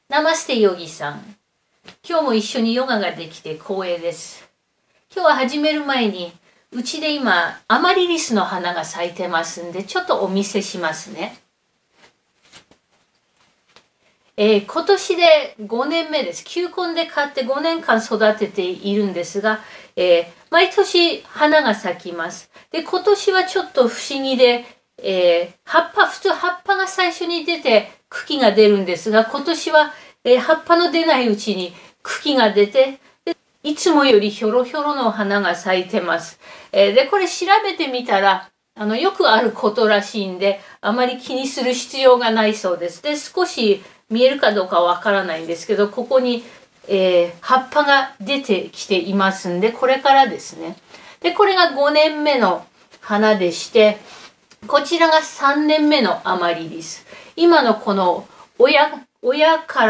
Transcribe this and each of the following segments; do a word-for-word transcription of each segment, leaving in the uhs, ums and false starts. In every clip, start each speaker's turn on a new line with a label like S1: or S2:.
S1: ナマステヨギさん。今日も一緒にヨガができて光栄です。今日は始める前に、うちで今、アマリリスの花が咲いてますんで、ちょっとお見せしますね。えー、今年でごねんめです。球根で買ってごねんかん育てているんですが、えー、毎年花が咲きます。で、今年はちょっと不思議で、えー、葉っぱ、普通葉っぱが最初に出て茎が出るんですが、今年は、えー、葉っぱの出ないうちに茎が出て、でいつもよりひょろひょろの花が咲いてます。えー、で、これ調べてみたら、あの、よくあることらしいんで、あまり気にする必要がないそうです。で、少し見えるかどうかわからないんですけど、ここに、えー、葉っぱが出てきていますんで、これからですね。で、これがごねんめの花でして、こちらがさんねんめのアマリリス。今のこの親、親から、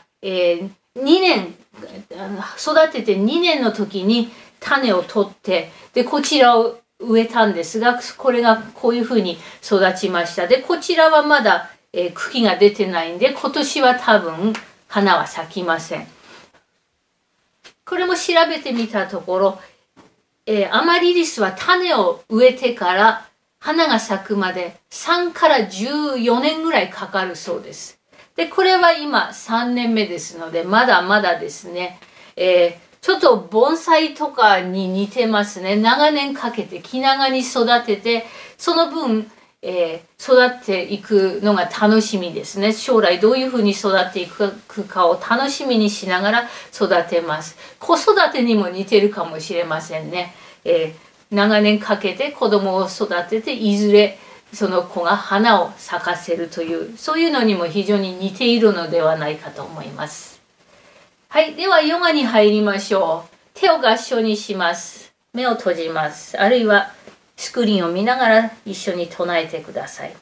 S1: えー、にねん、育ててにねんの時に種を取って、で、こちらを植えたんですが、これがこういうふうに育ちました。で、こちらはまだ、えー、茎が出てないんで、今年は多分花は咲きません。これも調べてみたところ、えー、アマリリスは種を植えてから花が咲くまでさんからじゅうよねんぐらいかかるそうです。で、これは今さんねんめですので、まだまだですね、えー、ちょっと盆栽とかに似てますね。長年かけて気長に育てて、その分、えー、育っていくのが楽しみですね。将来どういうふうに育っていくかを楽しみにしながら育てます。子育てにも似てるかもしれませんね。えー長年かけて子供を育てて、いずれその子が花を咲かせるという、そういうのにも非常に似ているのではないかと思います。はい。では、ヨガに入りましょう。手を合掌にします。目を閉じます。あるいはスクリーンを見ながら一緒に唱えてください。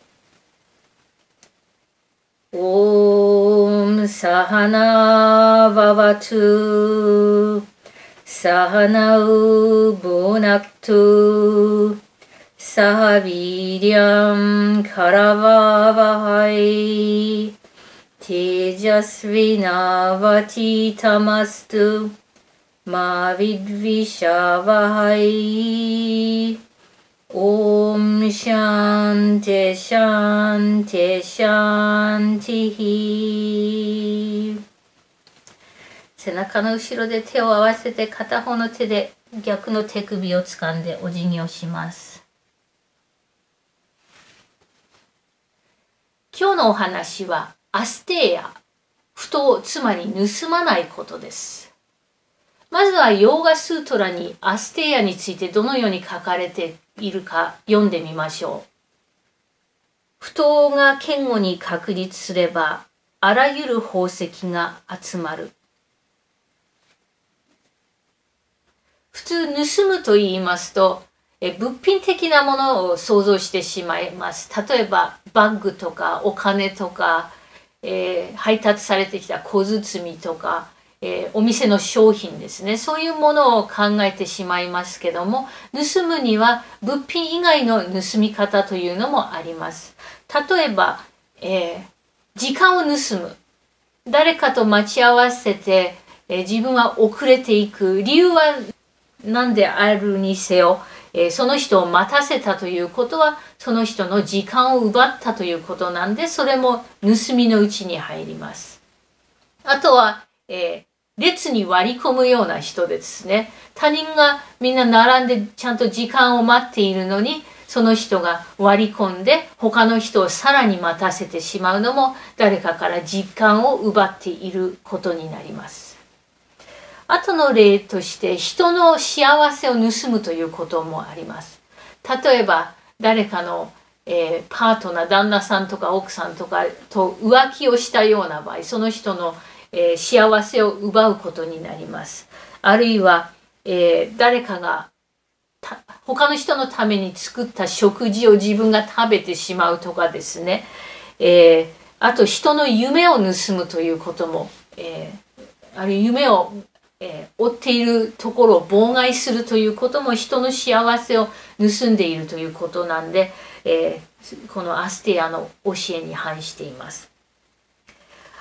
S1: オームサハナババトゥSahanau bhunaktu sahaviryam karavavahai tejasvinavati tamastu ma vidvishavahai Om Shanti Shanti Shanti 背中の後ろで手を合わせて片方の手で逆の手首を掴んでお辞儀をします。今日のお話はアステーヤ、不当、つまり盗まないことです。まずはヨーガスートラにアステーヤについてどのように書かれているか読んでみましょう。不当が堅固に確立すればあらゆる宝石が集まる。普通盗むと言いますと、え物品的なものを想像してしまいます。例えばバッグとかお金とか、えー、配達されてきた小包とか、えー、お店の商品ですね。そういうものを考えてしまいますけども、盗むには物品以外の盗み方というのもあります。例えば、えー、時間を盗む。誰かと待ち合わせて、えー、自分は遅れていく。理由は何であるにせよ、えー、その人を待たせたということはその人の時間を奪ったということなんで、それも盗みのうちに入ります。あとは、えー、列に割り込むような人ですね。他人がみんな並んでちゃんと時間を待っているのに、その人が割り込んで他の人をさらに待たせてしまうのも誰かから時間を奪っていることになります。後の例として人の幸せを盗むということもあります。例えば誰かの、えー、パートナー、旦那さんとか奥さんとかと浮気をしたような場合、その人の、えー、幸せを奪うことになります。あるいは、えー、誰かが他の人のために作った食事を自分が食べてしまうとかですね。えー、あと人の夢を盗むということも、えー、あるいは夢をえー、追っているところを妨害するということも人の幸せを盗んでいるということなんで、えー、このアステアの教えに反しています。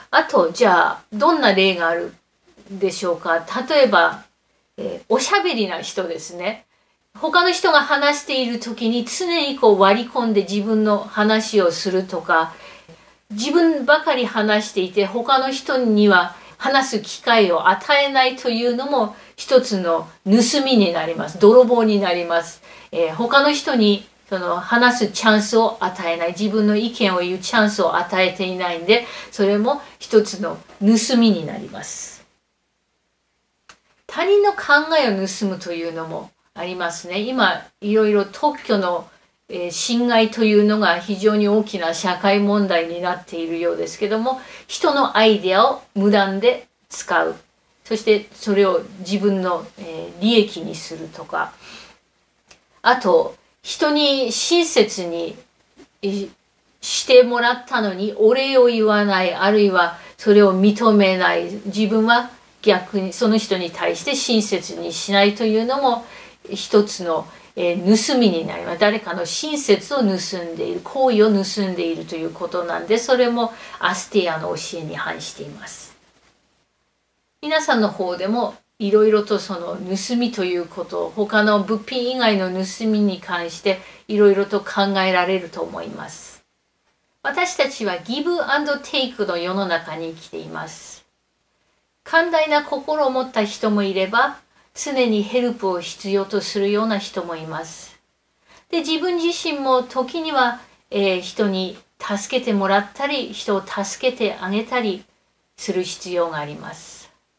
S1: あと、じゃあ、どんな例があるでしょうか。例えば、えー、おしゃべりな人ですね。他の人が話している時に常にこう割り込んで自分の話をするとか、自分ばかり話していて他の人には話す機会を与えないというのも一つの盗みになります。泥棒になります。えー、他の人にその話すチャンスを与えない。自分の意見を言うチャンスを与えていないんで、それも一つの盗みになります。他人の考えを盗むというのもありますね。今、いろいろ特許の、えー、侵害というのが非常に大きな社会問題になっているようですけども、人のアイデアを無断で使う。そしてそれを自分の、えー、利益にするとか。あと、人に親切にしてもらったのにお礼を言わない、あるいはそれを認めない、自分は逆にその人に対して親切にしないというのも一つの、えー、盗みになります。誰かの親切を盗んでいる、行為を盗んでいるということなんで、それもアステアの教えに反しています。皆さんの方でもいろいろとその盗みということ、他の物品以外の盗みに関していろいろと考えられると思います。私たちはギブアンドテイクの世の中に生きています。寛大な心を持った人もいれば、常にヘルプを必要とするような人もいます。で、自分自身も時には、えー、人に助けてもらったり、人を助けてあげたりする必要があります。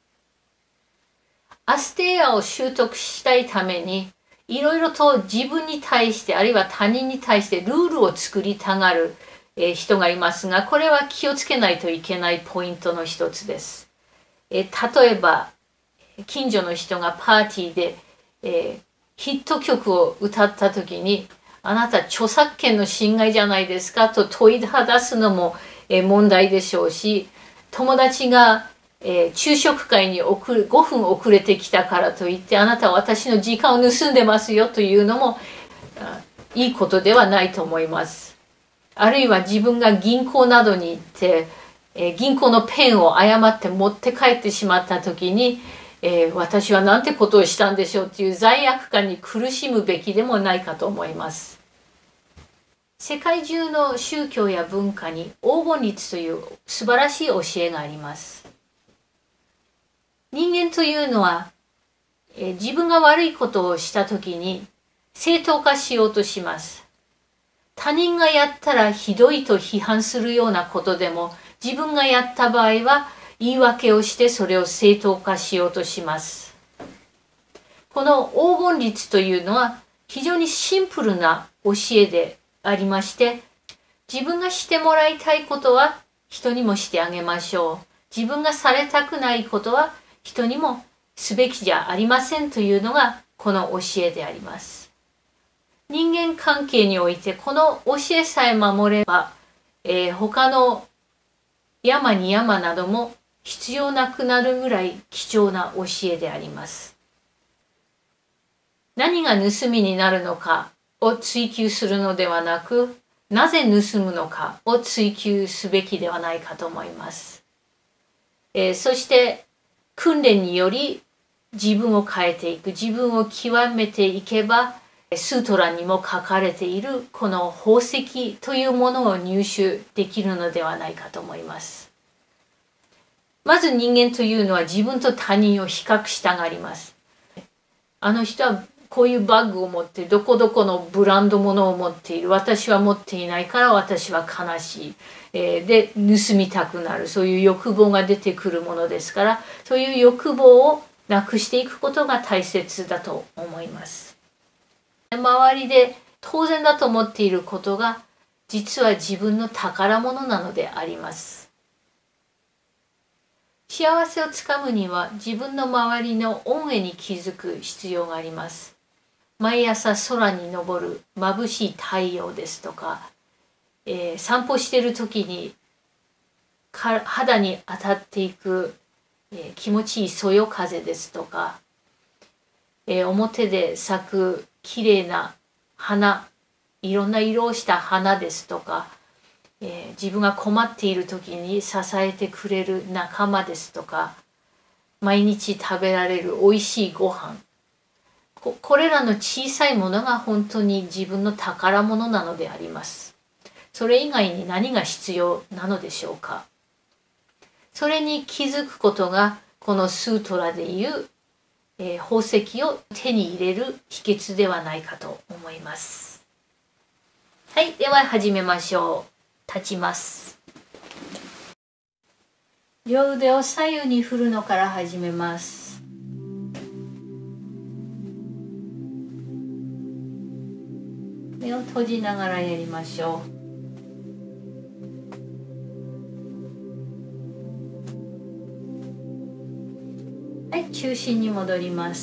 S1: アステアを習得したいために、いろいろと自分に対して、あるいは他人に対してルールを作りたがる、えー、人がいますが、これは気をつけないといけないポイントの一つです。えー、例えば、近所の人がパーティーで、えー、ヒット曲を歌った時に、あなた著作権の侵害じゃないですかと問いただすのも、えー、問題でしょうし、友達がえー、昼食会に遅れごふん遅れてきたからといってあなたは私の時間を盗んでますよというのもいいことではないと思います。あるいは自分が銀行などに行って、えー、銀行のペンを誤って持って帰ってしまった時に、えー、私はなんてことをしたんでしょうという罪悪感に苦しむべきでもないかと思います。世界中の宗教や文化に黄金律という素晴らしい教えがあります。人間というのは、えー、自分が悪いことをしたときに正当化しようとします。他人がやったらひどいと批判するようなことでも、自分がやった場合は言い訳をしてそれを正当化しようとします。この黄金律というのは非常にシンプルな教えでありまして、自分がしてもらいたいことは人にもしてあげましょう。自分がされたくないことは人にもすべきじゃありませんというのがこの教えであります。人間関係においてこの教えさえ守れば、えー、他の山に山なども必要なくなるぐらい貴重な教えであります。何が盗みになるのかを追求するのではなく、なぜ盗むのかを追求すべきではないかと思います。えー、そして訓練により自分を変えていく、自分を極めていけば、スートラにも書かれているこの宝石というものを入手できるのではないかと思います。まず人間というのは自分と他人を比較したがります。あの人はこういうバッグを持ってどこどこのブランド物を持っている。私は持っていないから私は悲しい。えー、で、盗みたくなる。そういう欲望が出てくるものですから、そういう欲望をなくしていくことが大切だと思います。周りで当然だと思っていることが、実は自分の宝物なのであります。幸せをつかむには自分の周りの恩恵に気づく必要があります。毎朝空に昇る眩しい太陽ですとか、えー、散歩している時に肌に当たっていく、えー、気持ちいいそよ風ですとか、えー、表で咲くきれいな花、いろんな色をした花ですとか、 えー、自分が困っている時に支えてくれる仲間ですとか、毎日食べられるおいしいご飯、ここれらの小さいものが本当に自分の宝物なのであります。それ以外に何が必要なのでしょうか。それに気づくことがこのスートラでいう、えー、宝石を手に入れる秘訣ではないかと思います。はい、では始めましょう。立ちます。両腕を左右に振るのから始めます。目を閉じながらやりましょう。はい、中心に戻ります。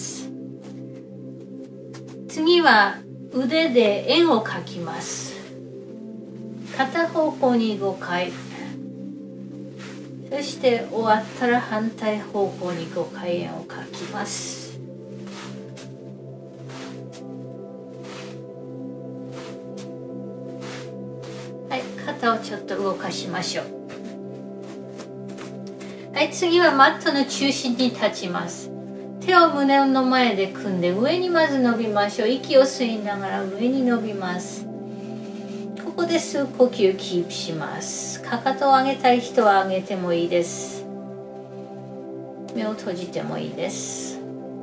S1: 次は腕で円を描きます。片方向にごかい。そして終わったら反対方向にごかい円を描きます。はい、肩をちょっと動かしましょう。はい、次はマットの中心に立ちます。手を胸の前で組んで上にまず伸びましょう。息を吸いながら上に伸びます。ここで吸う呼吸キープします。かかとを上げたい人は上げてもいいです。目を閉じてもいいです。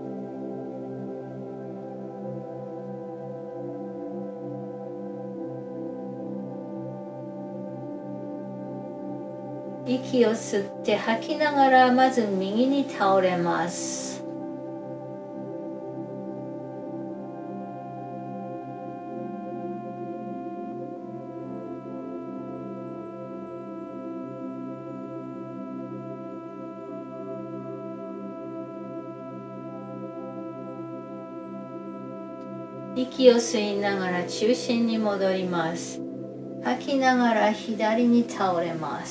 S1: 息を吸って吐きながらまず右に倒れます。息を吸いながら中心に戻ります。吐きながら左に倒れます。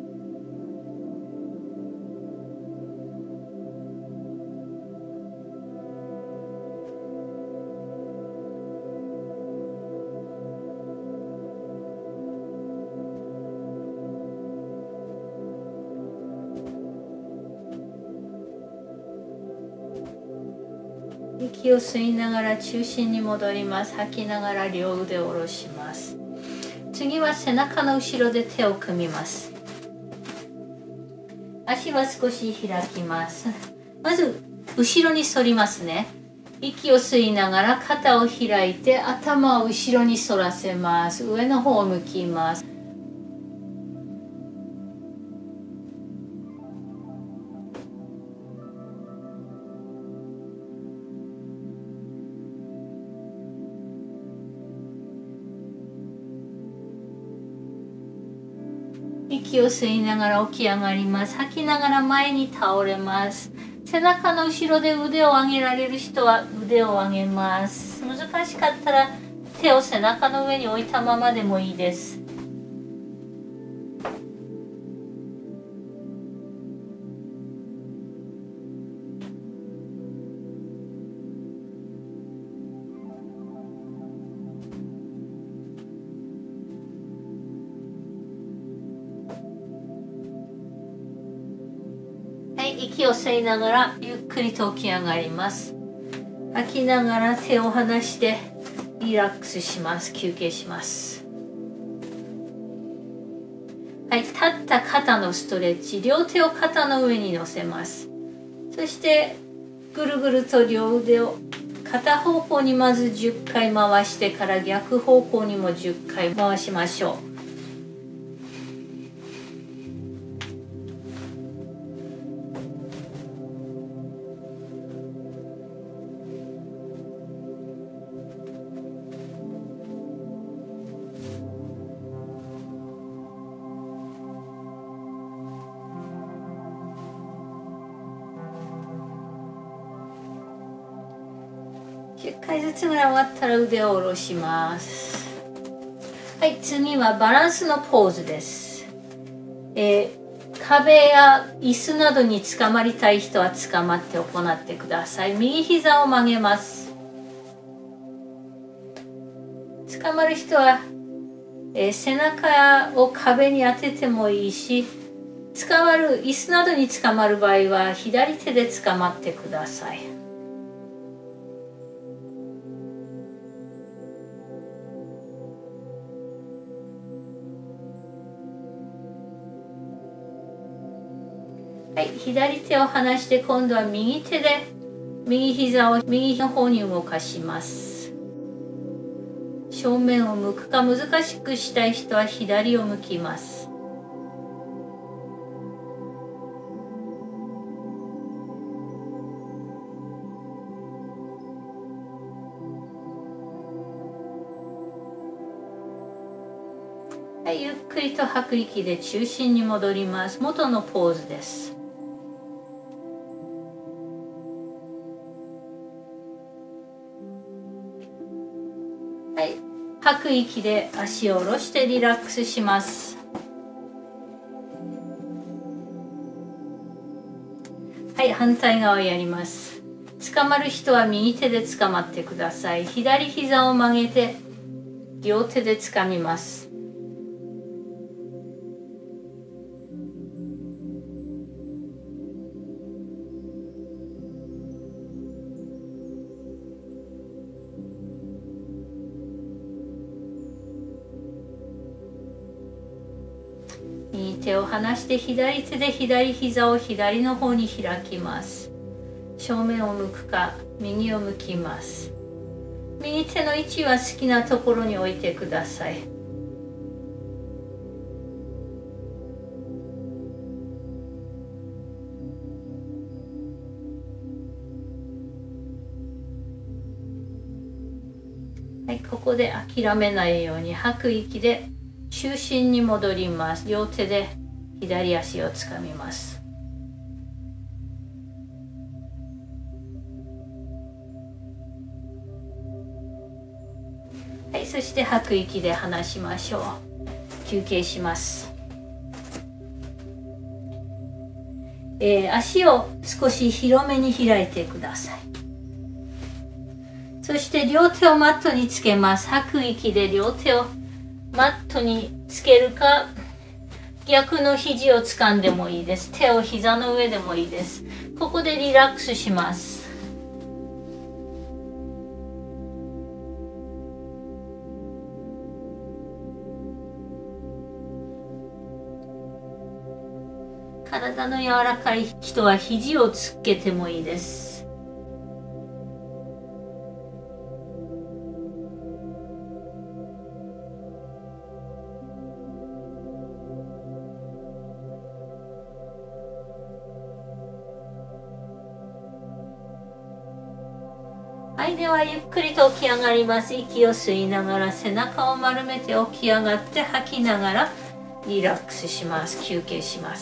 S1: 息を吸いながら中心に戻ります。吐きながら両腕を下ろします。次は背中の後ろで手を組みます。足は少し開きます。まず後ろに反りますね。息を吸いながら肩を開いて頭を後ろに反らせます。上の方を向きます。息を吸いながら起き上がります。吐きながら前に倒れます。背中の後ろで腕を上げられる人は腕を上げます。難しかったら手を背中の上に置いたままでもいいです。息を吸いながらゆっくりと起き上がります。吐きながら手を離してリラックスします。休憩します。はい、立った肩のストレッチ。両手を肩の上に乗せます。そしてぐるぐると両腕を片方向にまずじゅっかい回してから逆方向にもじゅっかい回しましょう。じゅっかいずつぐらい終わったら腕を下ろします。はい、次はバランスのポーズです。えー、壁や椅子などにつかまりたい人はつかまって行ってください。右膝を曲げます。つかまる人はえー、背中を壁に当ててもいいし、捕まる椅子などに捕まる場合は左手で捕まってください。はい、左手を離して今度は右手で右膝を右の方に動かします。正面を向くか、難しくしたい人は左を向きます。はい、ゆっくりと吐く息で中心に戻ります。元のポーズです。はい、吐く息で足を下ろしてリラックスします。はい、反対側やります。捕まる人は右手で捕まってください。左膝を曲げて両手で掴みます。右手を離して左手で左膝を左の方に開きます。正面を向くか右を向きます。右手の位置は好きなところに置いてください。はい、ここで諦めないように吐く息で中心に戻ります。両手で左足をつかみます。はい、そして吐く息で離しましょう。休憩します。えー、足を少し広めに開いてください。そして両手をマットにつけます。吐く息で両手をマットにつけるか、逆の肘を掴んでもいいです。手を膝の上でもいいです。ここでリラックスします。体の柔らかい人は肘をつけてもいいです。はい、ではゆっくりと起き上がります。息を吸いながら背中を丸めて起き上がって吐きながらリラックスします。休憩します。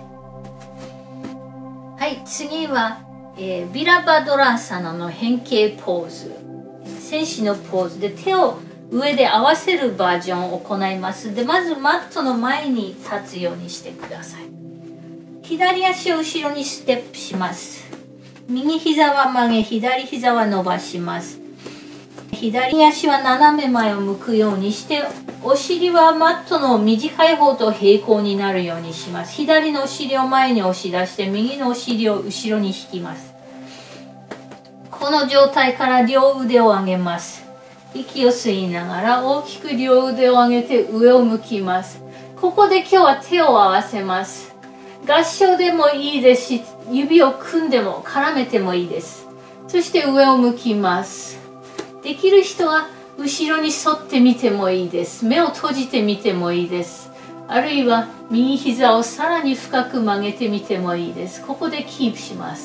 S1: はい、次は、えー、ビラバドラーサナの変形ポーズ、戦士のポーズで手を上で合わせるバージョンを行います。で、まずマットの前に立つようにしてください。左足を後ろにステップします。右膝は曲げ、左膝は伸ばします。左足は斜め前を向くようにして、お尻はマットの短い方と平行になるようにします。左のお尻を前に押し出して、右のお尻を後ろに引きます。この状態から両腕を上げます。息を吸いながら大きく両腕を上げて上を向きます。ここで今日は手を合わせます。合掌でもいいですし、指を組んでも絡めてもいいです。そして上を向きます。できる人は後ろに反ってみてもいいです。目を閉じてみてもいいです。あるいは右膝をさらに深く曲げてみてもいいです。ここでキープします。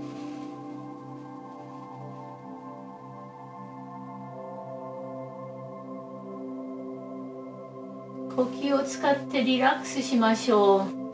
S1: 呼吸を使ってリラックスしましょう。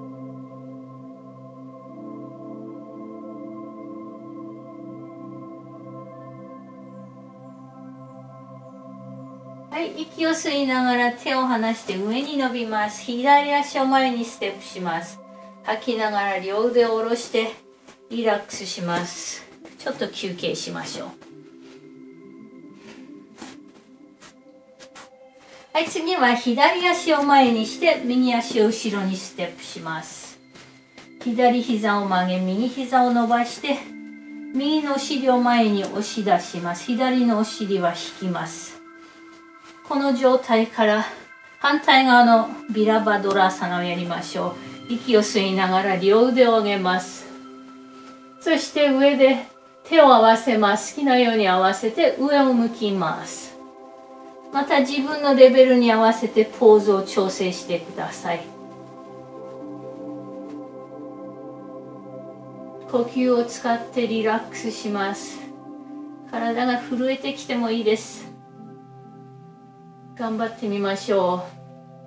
S1: はい、息を吸いながら手を離して上に伸びます。左足を前にステップします。吐きながら両腕を下ろしてリラックスします。ちょっと休憩しましょう。 はい、次は左足を前にして右足を後ろにステップします。左膝を曲げ、右膝を伸ばして右のお尻を前に押し出します。左のお尻は引きます。この状態から反対側のビラバドラーサナをやりましょう。息を吸いながら両腕を上げます。そして上で手を合わせます。好きなように合わせて上を向きます。また自分のレベルに合わせてポーズを調整してください。呼吸を使ってリラックスします。体が震えてきてもいいです。頑張ってみましょう。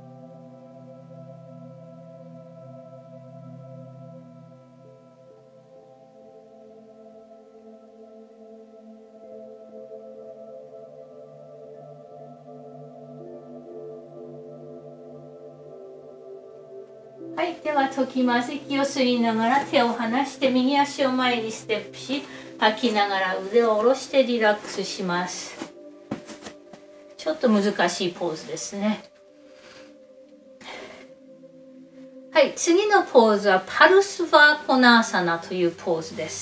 S1: はい、では解きます。息を吸いながら手を離して右足を前にステップし、吐きながら腕を下ろしてリラックスします。ちょっと難しいポーズですね。はい、次のポーズはパルスバーコナーサナというポーズです。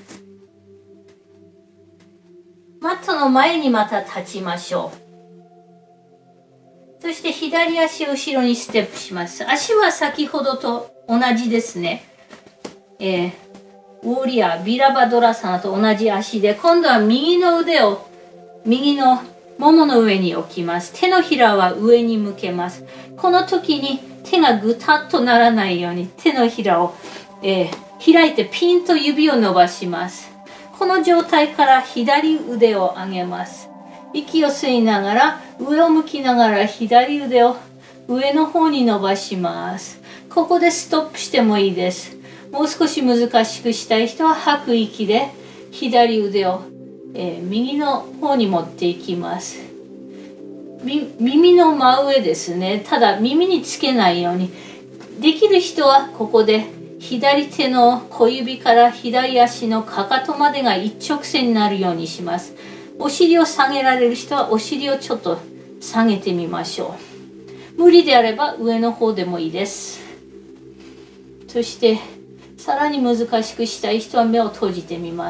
S1: マットの前にまた立ちましょう。そして左足を後ろにステップします。足は先ほどと同じですね。えー、ウォーリアー、ビラバドラサナと同じ足で、今度は右の腕を右のももの上に置きます。手のひらは上に向けます。この時に手がぐたっとならないように手のひらを、えー、開いてピンと指を伸ばします。この状態から左腕を上げます。息を吸いながら上を向きながら左腕を上の方に伸ばします。ここでストップしてもいいです。もう少し難しくしたい人は吐く息で左腕を、えー、右の方に持っていきます。耳の真上ですね。ただ耳につけないように。できる人はここで左手の小指から左足のかかとまでが一直線になるようにします。お尻を下げられる人はお尻をちょっと下げてみましょう。無理であれば上の方でもいいです。そしてさらに難しくしたい人は目を閉じてみます。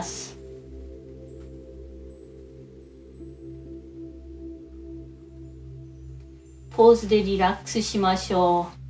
S1: ポーズでリラックスしましょう。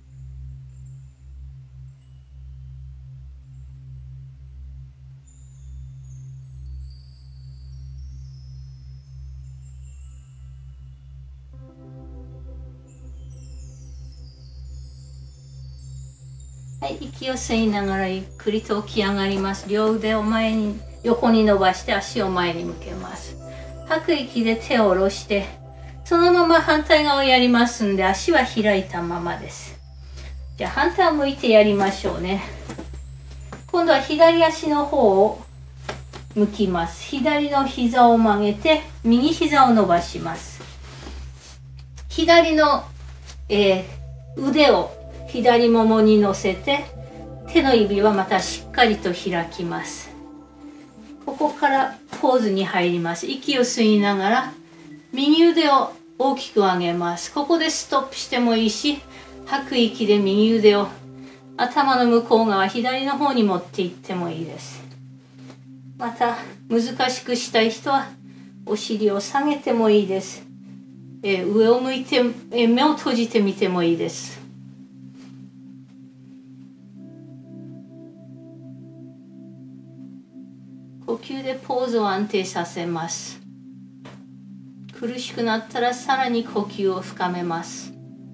S1: はい、息を吸いながらゆっくりと起き上がります。両腕を前に横に伸ばして足を前に向けます。吐く息で手を下ろして、そのまま反対側をやりますんで足は開いたままです。じゃあ反対を向いてやりましょうね。今度は左足の方を向きます。左の膝を曲げて右膝を伸ばします。左の、えー、腕を左ももに乗せて手の指はまたしっかりと開きます。ここからポーズに入ります。息を吸いながら右腕を大きく上げます。ここでストップしてもいいし、吐く息で右腕を頭の向こう側左の方に持っていってもいいです。また難しくしたい人はお尻を下げてもいいです。えー、上を向いて、えー、目を閉じてみてもいいです。呼吸でポーズを安定させます。苦しくなったらさらに呼吸を深めます。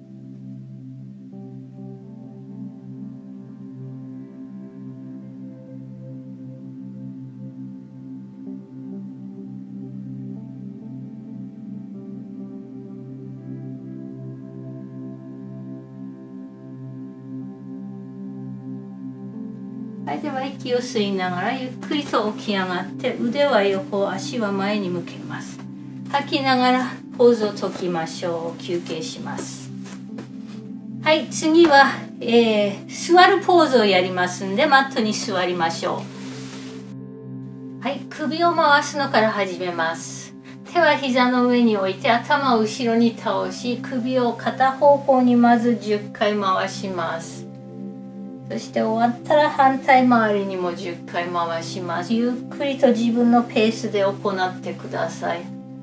S1: はい、では息を吸いながらゆっくりと起き上がって腕は横、足は前に向けます。吐きながらポーズを解きましょう。休憩します。はい、次は、えー、座るポーズをやりますんでマットに座りましょう。はい、首を回すのから始めます。 手は膝の上に置いて頭を後ろに倒し、首を片方向にまずじゅっかい回します。そして終わったら反対回りにもじゅっかい回します。ゆっくりと自分のペースで行ってください。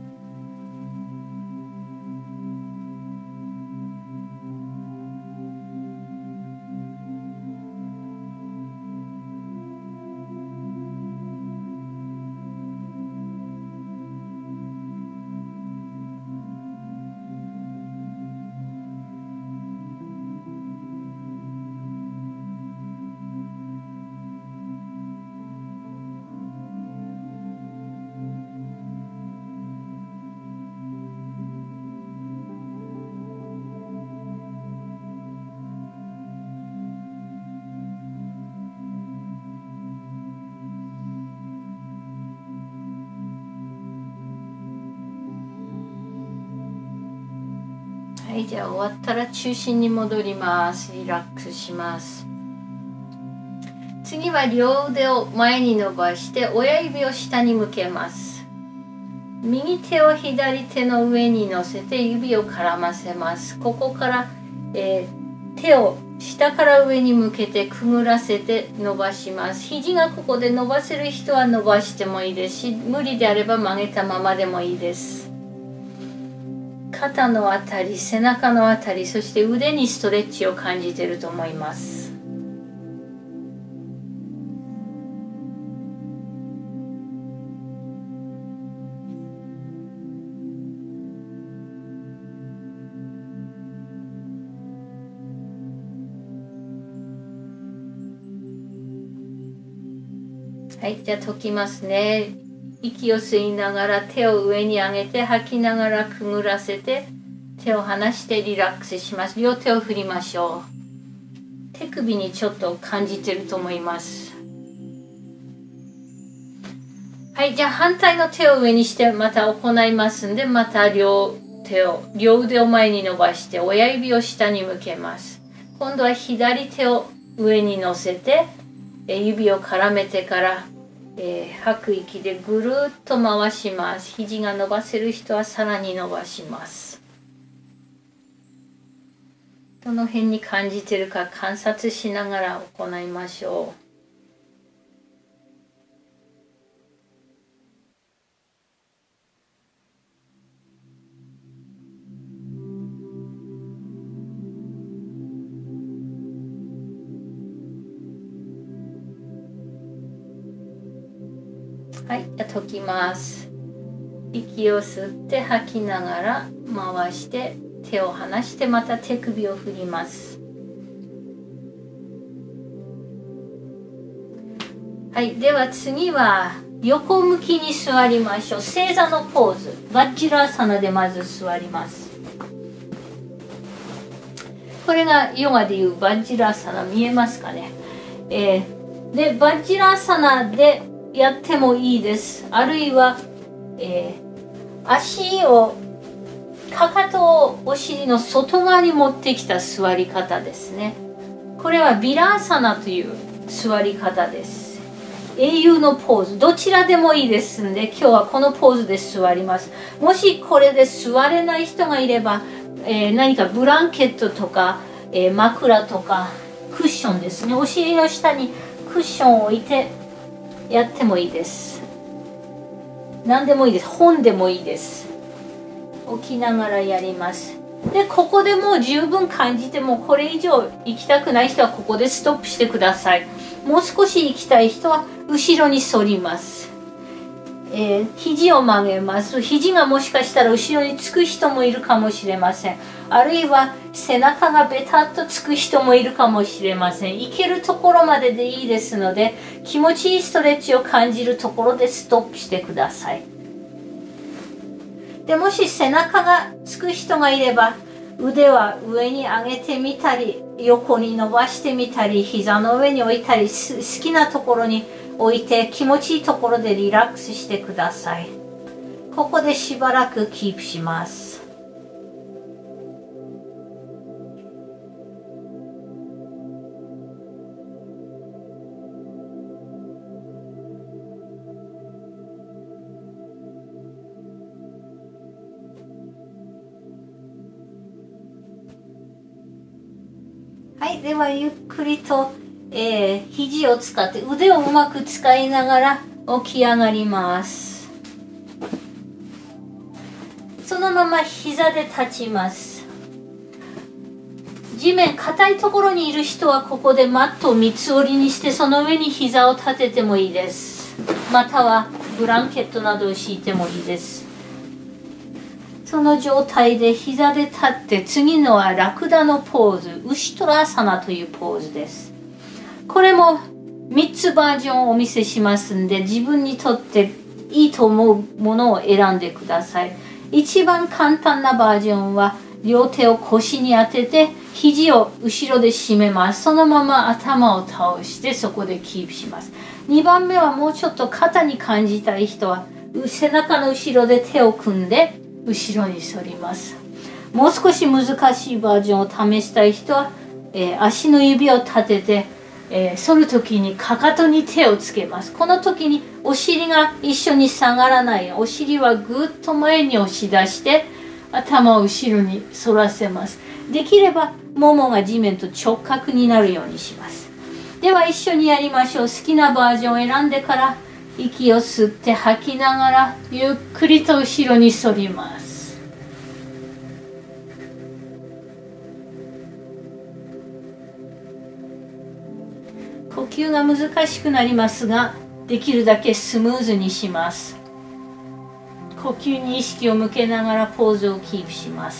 S1: はい、じゃあ終わったら中心に戻ります。リラックスします。次は両腕を前に伸ばして親指を下に向けます。右手を左手の上に乗せて指を絡ませます。ここから、えー、手を下から上に向けてくぐらせて伸ばします。肘がここで伸ばせる人は伸ばしてもいいですし、無理であれば曲げたままでもいいです。肩のあたり、背中のあたり、そして腕にストレッチを感じていると思います。はい、じゃあ解きますね。息を吸いながら手を上に上げて、吐きながらくぐらせて手を離してリラックスします。両手を振りましょう。手首にちょっと感じてると思います。はい、じゃあ反対の手を上にしてまた行いますんで、また両手を両腕を前に伸ばして親指を下に向けます。今度は左手を上に乗せて指を絡めてから、えー、吐く息でぐるっと回します。肘が伸ばせる人はさらに伸ばします。どの辺に感じてるか観察しながら行いましょう。はい、じゃあ解きます。息を吸って吐きながら回して手を離してまた手首を振ります。はい、では次は横向きに座りましょう。正座のポーズ、バッジラーサナでまず座ります。これがヨガでいうバッジラーサナ、見えますかね。えー、でバッジラーサナでやってもいいです。あるいは、えー、足をかかとをお尻の外側に持ってきた座り方ですね。これはビラーサナという座り方です。英雄のポーズ、どちらでもいいですんで、今日はこのポーズで座ります。もしこれで座れない人がいれば、えー、何かブランケットとか、えー、枕とかクッションですね、お尻の下にクッションを置いてやってもいいです。何でもいいです。本でもいいです。起きながらやります。でここでもう十分感じてもこれ以上行きたくない人はここでストップしてください。もう少し行きたい人は後ろに反ります。えー、肘を曲げます。肘がもしかしたら後ろにつく人もいるかもしれません。あるいは背中がベタっとつく人もいるかもしれません。行けるところまででいいですので、気持ちいいストレッチを感じるところでストップしてください。でもし背中がつく人がいれば、腕は上に上げてみたり、横に伸ばしてみたり、膝の上に置いたり、好きなところに置いて気持ちいいところでリラックスしてください。ここでしばらくキープします。 はい、ではゆっくりと、えー、肘を使って腕をうまく使いながら起き上がります。そのまま膝で立ちます。地面硬いところにいる人はここでマットを三つ折りにしてその上に膝を立ててもいいです。またはブランケットなどを敷いてもいいです。その状態で膝で立って次のはラクダのポーズ、ウシトラーサナというポーズです。これもみっつバージョンをお見せしますんで自分にとっていいと思うものを選んでください。一番簡単なバージョンは両手を腰に当てて肘を後ろで締めます。そのまま頭を倒してそこでキープします。にばんめはもうちょっと肩に感じたい人は背中の後ろで手を組んで後ろに反ります。もう少し難しいバージョンを試したい人は、えー、足の指を立てて、えー、反る時にかかとに手をつけます。この時にお尻が一緒に下がらない。お尻はぐっと前に押し出して頭を後ろに反らせます。できればももが地面と直角になるようにします。では一緒にやりましょう。好きなバージョンを選んでから息を吸って吐きながらゆっくりと後ろに反ります。呼吸が難しくなりますができるだけスムーズにします。呼吸に意識を向けながらポーズをキープします。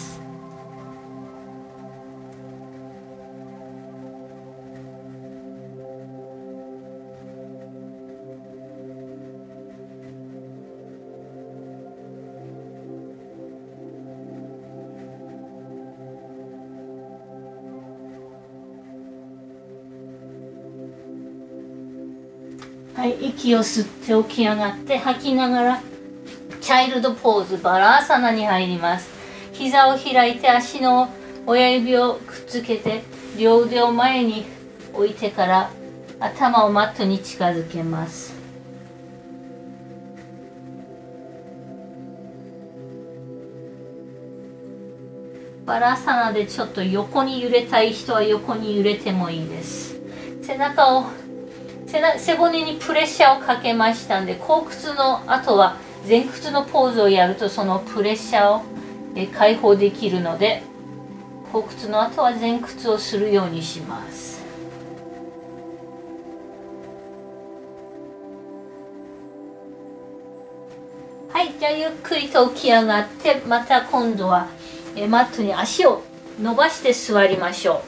S1: はい、息を吸って起き上がって吐きながらチャイルドポーズバラーサナに入ります。膝を開いて足の親指をくっつけて両腕を前に置いてから頭をマットに近づけます。バラーサナでちょっと横に揺れたい人は横に揺れてもいいです。背中を背骨にプレッシャーをかけましたんで後屈の後は前屈のポーズをやるとそのプレッシャーを解放できるので後屈の後は前屈をするようにします。はい、じゃあゆっくりと起き上がってまた今度はマットに足を伸ばして座りましょう。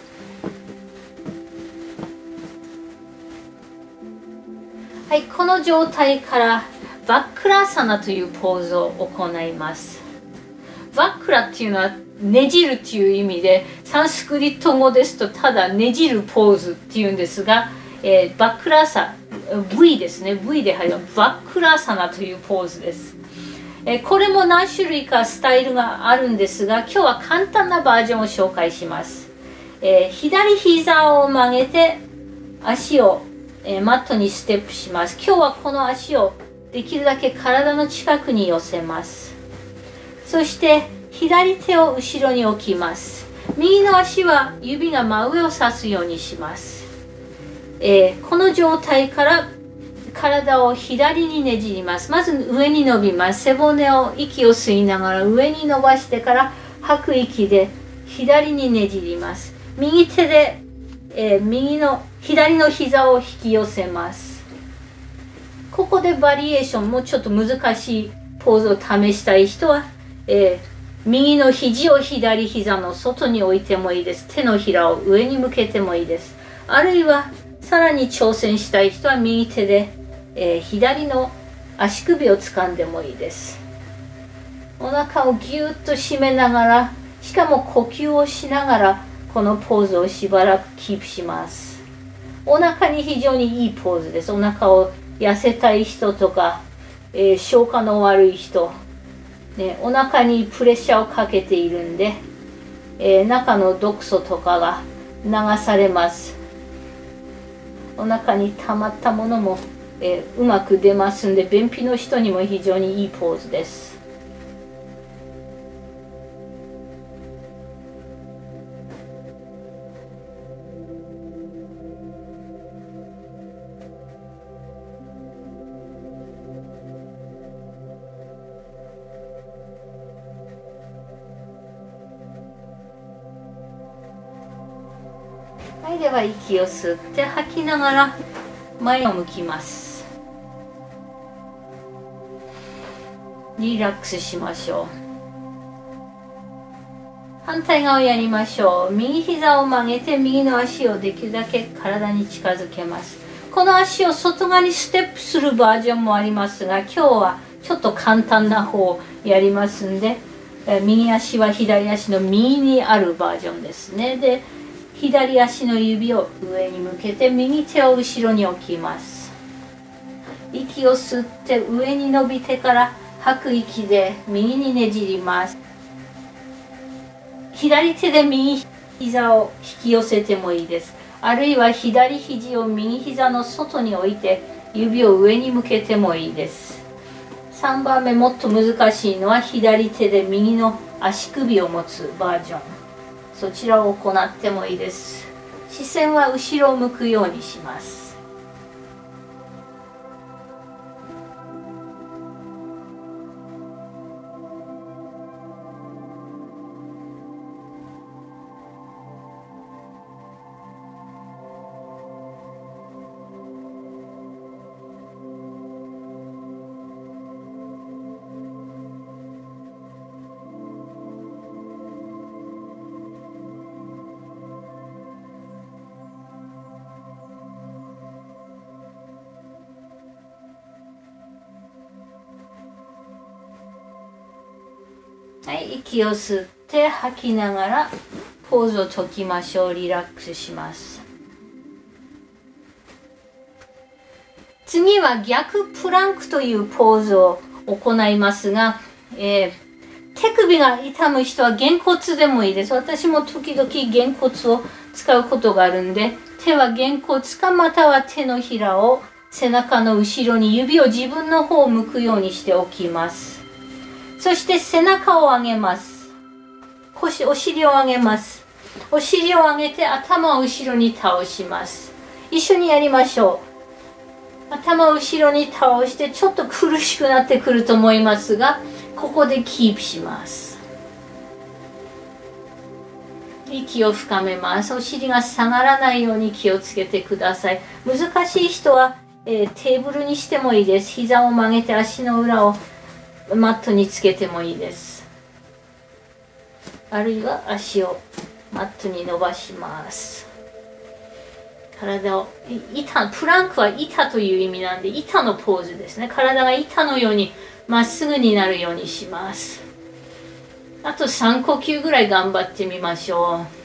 S1: はい、この状態からバックラーサナというポーズを行います。バックラっていうのはねじるっていう意味でサンスクリット語ですとただねじるポーズっていうんですが、えー、バックラーサ V ですね V で入るバックラーサナというポーズです。えー、これも何種類かスタイルがあるんですが今日は簡単なバージョンを紹介します。えー、左膝を曲げて足をえー、マットにステップします。今日はこの足をできるだけ体の近くに寄せます。そして左手を後ろに置きます。右の足は指が真上を指すようにします。えー、この状態から体を左にねじります。まず上に伸びます。背骨を息を吸いながら上に伸ばしてから吐く息で左にねじります。右手で、えー、右の左の膝を引き寄せます。ここでバリエーションもちょっと難しいポーズを試したい人は、えー、右の肘を左膝の外に置いてもいいです。手のひらを上に向けてもいいです。あるいはさらに挑戦したい人は右手で、えー、左の足首を掴んでもいいです。お腹をぎゅっと締めながら、しかも呼吸をしながらこのポーズをしばらくキープします。お腹に非常にいいポーズです。お腹を痩せたい人とか、えー、消化の悪い人、ね、お腹にプレッシャーをかけているんで、えー、中の毒素とかが流されます。お腹に溜まったものも、えー、うまく出ますんで便秘の人にも非常にいいポーズです。 はい、では息を吸って吐きながら前を向きます。リラックスしましょう。反対側やりましょう。右膝を曲げて右の足をできるだけ体に近づけます。この足を外側にステップするバージョンもありますが、今日はちょっと簡単な方をやりますんで、右足は左足の右にあるバージョンですね。で、左足の指を上に向けて右手を後ろに置きます。息を吸って上に伸びてから吐く息で右にねじります。左手で右膝を引き寄せてもいいです。あるいは左肘を右膝の外に置いて指を上に向けてもいいです。さんばんめ、もっと難しいのは左手で右の足首を持つバージョン。そちらを行ってもいいです。視線は後ろを向くようにします。はい、息を吸って吐きながらポーズを解きましょう。リラックスします。次は逆プランクというポーズを行いますが、えー、手首が痛む人はげんこつでもいいです。私も時々げんこつを使うことがあるんで、手はげんこつかまたは手のひらを背中の後ろに指を自分の方を向くようにしておきます。そして背中を上げます。腰、お尻を上げます。お尻を上げて頭を後ろに倒します。一緒にやりましょう。頭を後ろに倒してちょっと苦しくなってくると思いますが、ここでキープします。息を深めます。お尻が下がらないように気をつけてください。難しい人は、えー、テーブルにしてもいいです。膝を曲げて足の裏をマットにつけてもいいです。あるいは足をマットに伸ばします。体を板、プランクは板という意味なんで板のポーズですね。体が板のようにまっすぐになるようにします。あとさん呼吸ぐらい頑張ってみましょう。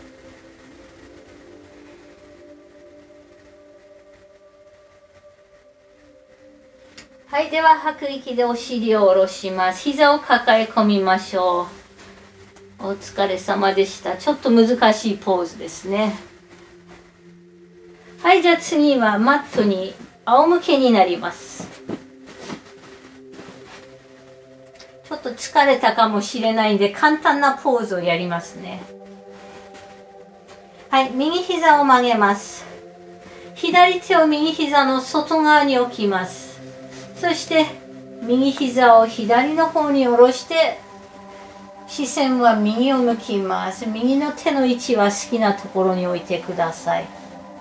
S1: はい、では吐く息でお尻を下ろします。膝を抱え込みましょう。お疲れ様でした。ちょっと難しいポーズですね。はい、じゃあ次はマットに仰向けになります。ちょっと疲れたかもしれないんで簡単なポーズをやりますね。はい、右膝を曲げます。左手を右膝の外側に置きます。そして右膝を左の方に下ろして視線は右を向きます。右の手の位置は好きなところに置いてください。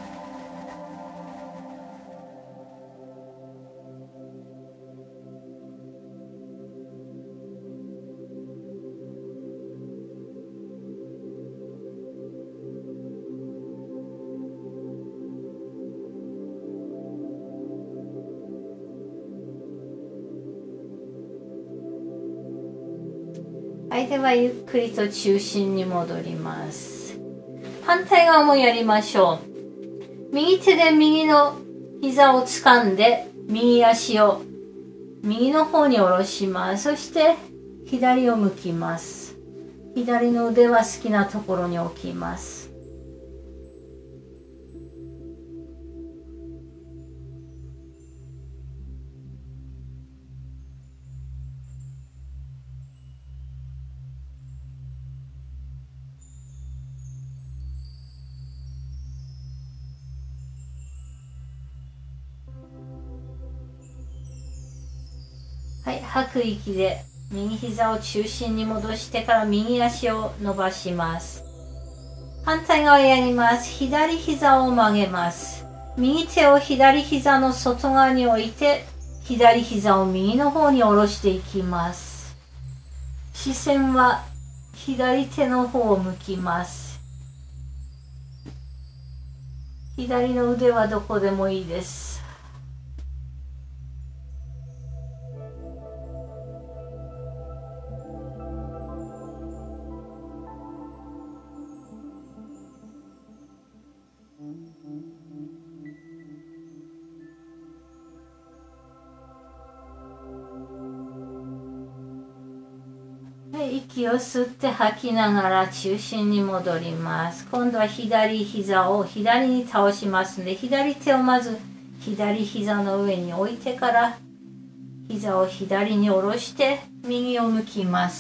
S1: はい、ではゆっくりと中心に戻ります。反対側もやりましょう。右手で右の膝を掴んで右足を右の方に下ろします。そして左を向きます。左の腕は好きなところに置きます。はい、吐く息で右膝を中心に戻してから右足を伸ばします。 反対側やります。左膝を曲げます。右手を左膝の外側に置いて、左膝を右の方に下ろしていきます。視線は左手の方を向きます。左の腕はどこでもいいです。息を吸って吐きながら中心に戻ります。今度は左膝を左に倒しますので、左手をまず左膝の上に置いてから膝を左に下ろして右を向きます。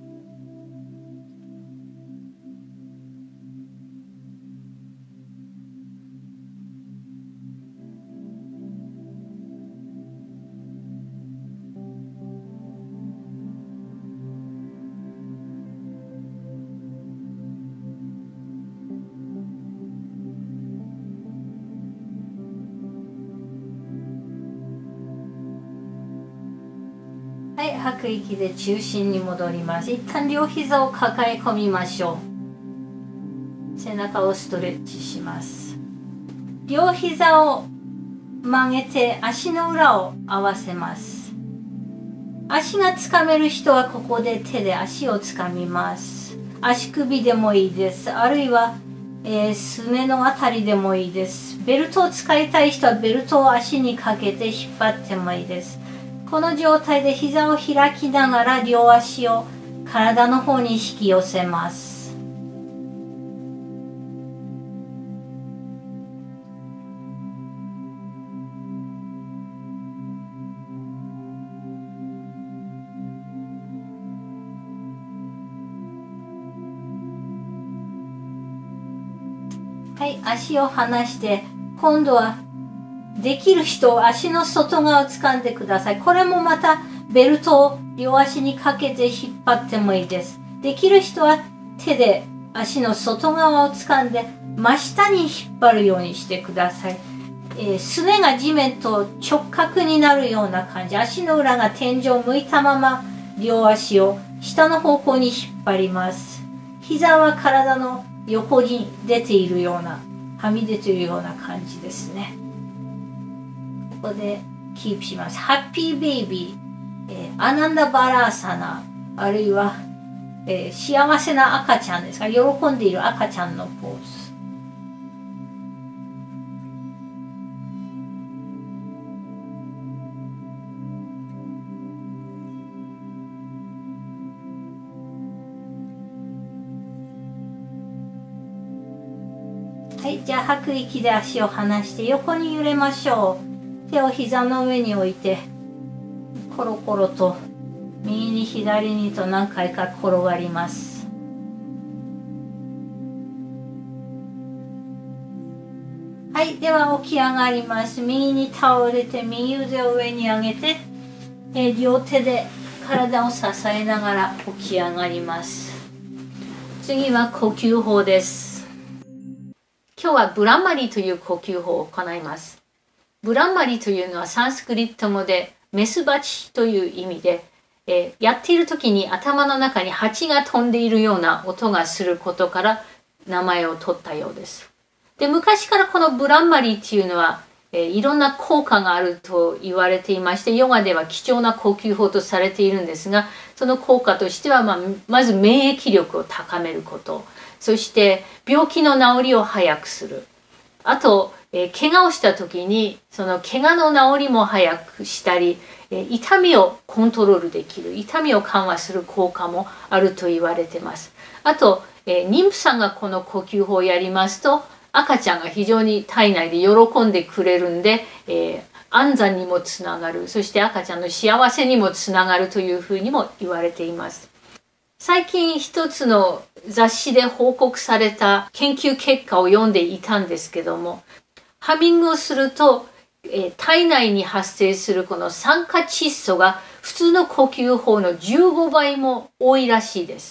S1: はい、吐く息で中心に戻ります。一旦両膝を抱え込みましょう。背中をストレッチします。両膝を曲げて足の裏を合わせます。足がつかめる人はここで手で足をつかみます。足首でもいいです。あるいは、えー、すねのあたりでもいいです。ベルトを使いたい人はベルトを足にかけて引っ張ってもいいです。この状態で膝を開きながら両足を体の方に引き寄せます。はい、足を離して今度はできる人は足の外側を掴んでください。これもまたベルトを両足にかけて引っ張ってもいいです。できる人は手で足の外側を掴んで真下に引っ張るようにしてください。えー、すねが地面と直角になるような感じ。足の裏が天井を向いたまま両足を下の方向に引っ張ります。膝は体の横に出ているような、はみ出ているような感じですね。ここでキープします。ハッピーベイビー、えー、アナンダバラーサナ、あるいは、えー、幸せな赤ちゃんですか、喜んでいる赤ちゃんのポーズ。はい、じゃあ吐く息で足を離して横に揺れましょう。手を膝の上に置いてコロコロと右に左にと何回か転がります。はい、では起き上がります。右に倒れて右腕を上に上げて、えー、両手で体を支えながら起き上がります。次は呼吸法です。今日はブラマリという呼吸法を行います。ブランマリというのはサンスクリット語でメスバチという意味で、えー、やっている時に頭の中に蜂が飛んでいるような音がすることから名前を取ったようです。で、昔からこのブランマリっていうのは、えー、いろんな効果があると言われていまして、ヨガでは貴重な呼吸法とされているんですが、その効果としては、まあ、まず免疫力を高めること、そして病気の治りを早くする。あと、えー、怪我をした時にその怪我の治りも早くしたり、えー、痛みをコントロールできる、痛みを緩和する効果もあると言われてます。あと、えー、妊婦さんがこの呼吸法をやりますと赤ちゃんが非常に体内で喜んでくれるんで、えー、安産にもつながる、そして赤ちゃんの幸せにもつながるというふうにも言われています。最近一つの雑誌で報告された研究結果を読んでいたんですけども、ハミングをすると、えー、体内に発生するこの酸化窒素が普通の呼吸法のじゅうごばいも多いらしいです。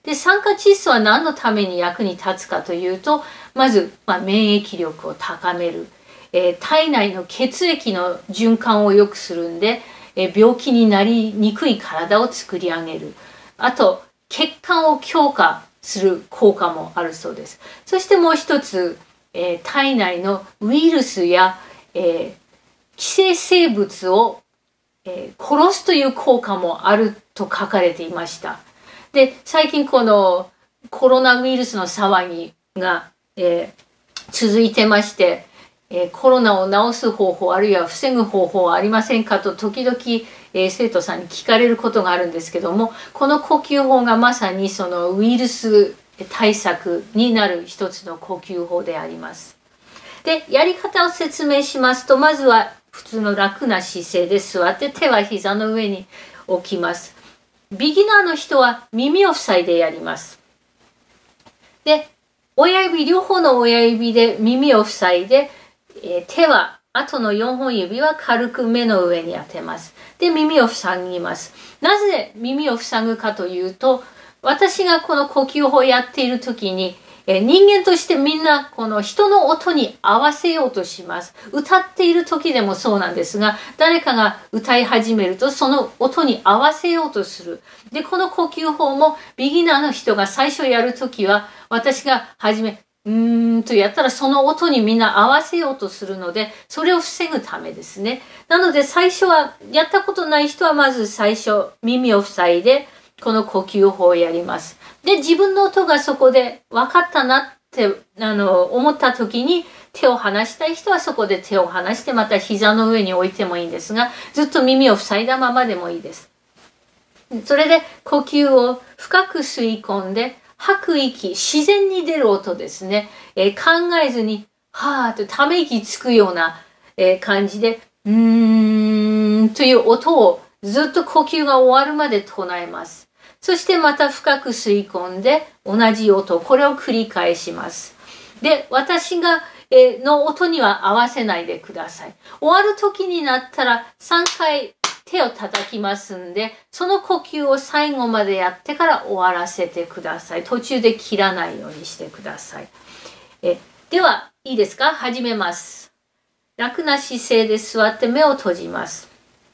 S1: で、酸化窒素は何のために役に立つかというと、まず、まあ、免疫力を高める、えー、体内の血液の循環を良くするんで、えー、病気になりにくい体を作り上げる。あと、血管を強化する効果もあるそうです。そしてもう一つ、えー、体内のウイルスや、えー、寄生生物を、えー、殺すという効果もあると書かれていました。で、最近このコロナウイルスの騒ぎが、えー、続いてまして、えー、コロナを治す方法あるいは防ぐ方法はありませんかと時々、えー、生徒さんに聞かれることがあるんですけども、この呼吸法がまさにそのウイルス対策になる一つの呼吸法であります。で、やり方を説明しますと、まずは普通の楽な姿勢で座って手は膝の上に置きます。ビギナーの人は耳を塞いでやります。で、親指、両方の親指で耳を塞いで、えー、手は、あとのよんほん指は軽く目の上に当てます。で、耳を塞ぎます。なぜ耳を塞ぐかというと、私がこの呼吸法をやっているときに、えー、人間としてみんなこの人の音に合わせようとします。歌っている時でもそうなんですが、誰かが歌い始めるとその音に合わせようとする。で、この呼吸法もビギナーの人が最初やるときは、私が初め、うーんとやったらその音にみんな合わせようとするので、それを防ぐためですね。なので最初は、やったことない人はまず最初耳を塞いで、この呼吸法をやります。で、自分の音がそこで分かったなってあの思った時に手を離したい人はそこで手を離してまた膝の上に置いてもいいんですが、ずっと耳を塞いだままでもいいです。それで呼吸を深く吸い込んで吐く息、自然に出る音ですね。えー、考えずにはーっとため息つくような、えー、感じでうーんという音をずっと呼吸が終わるまで唱えます。そしてまた深く吸い込んで同じ音、これを繰り返します。で、私が、えー、の音には合わせないでください。終わる時になったらさんかい手を叩きますんで、その呼吸を最後までやってから終わらせてください。途中で切らないようにしてください。えでは、いいですか？始めます。楽な姿勢で座って目を閉じます。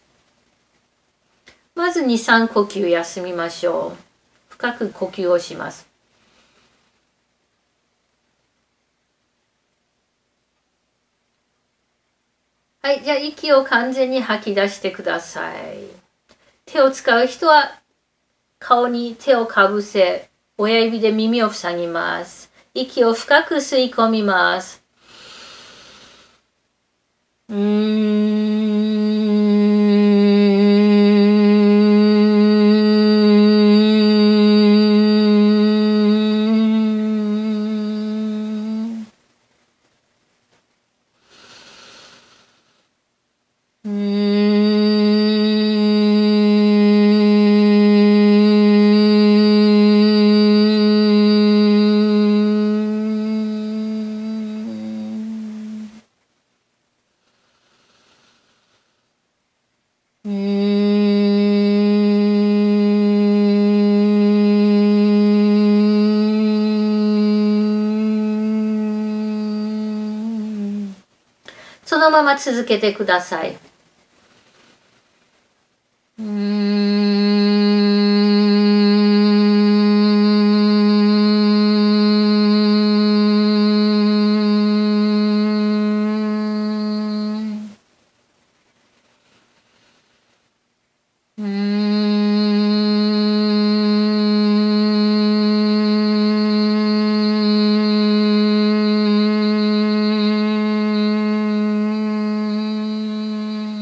S1: まずに、さん呼吸休みましょう。深く呼吸をします。はい、じゃあ息を完全に吐き出してください。手を使う人は顔に手をかぶせ、親指で耳を塞ぎます。息を深く吸い込みます。うーん。そのまま続けてください。うーん。うーん。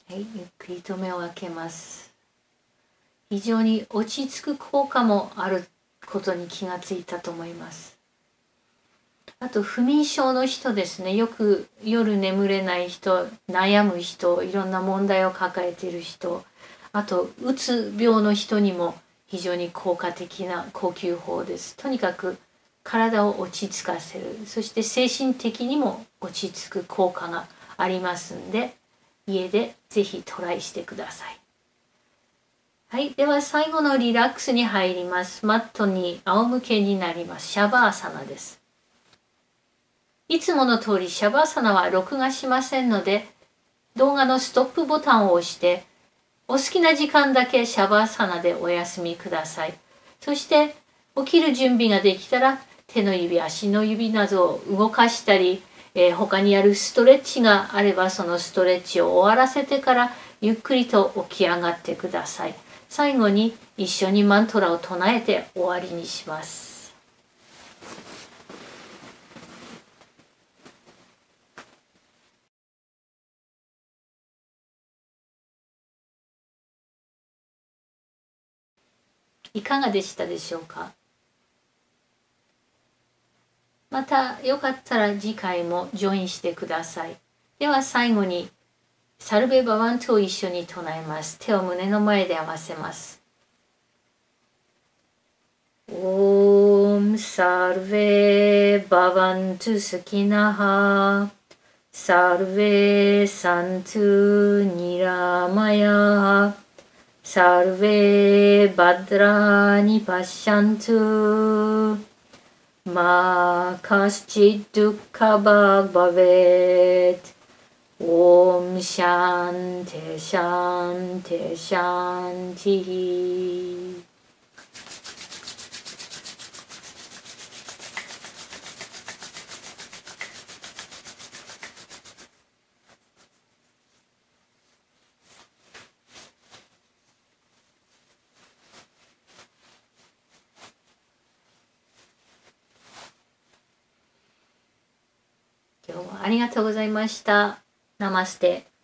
S1: はい、ゆっくりと目を開けます。非常に落ち着く効果もあることに気がついたと思います。あと不眠症の人ですね、よく夜眠れない人、悩む人、いろんな問題を抱えている人、あとうつ病の人にも非常に効果的な呼吸法です。とにかく体を落ち着かせる、そして精神的にも落ち着く効果がありますんで、家でぜひトライしてください。はい、では最後のリラックスに入ります。マットに仰向けになります。シャバーサナです。いつもの通りシャバーサナは録画しませんので、動画のストップボタンを押して、お好きな時間だけシャバーサナでお休みください。そして起きる準備ができたら、手の指、足の指などを動かしたり、えー、他にやるストレッチがあれば、そのストレッチを終わらせてからゆっくりと起き上がってください。最後に一緒にマントラを唱えて終わりにします。いかがでしたでしょうか。またよかったら次回もジョインしてください。では最後にサルベバワントを一緒に唱えます。手を胸の前で合わせます。オームサルベバワントスキナハサルベサントニラマヤサルベバドラニパッシャントマカスチドゥカバーバベッオームシャンテシャンテシャンティ。今日もありがとうございました。ナマステ。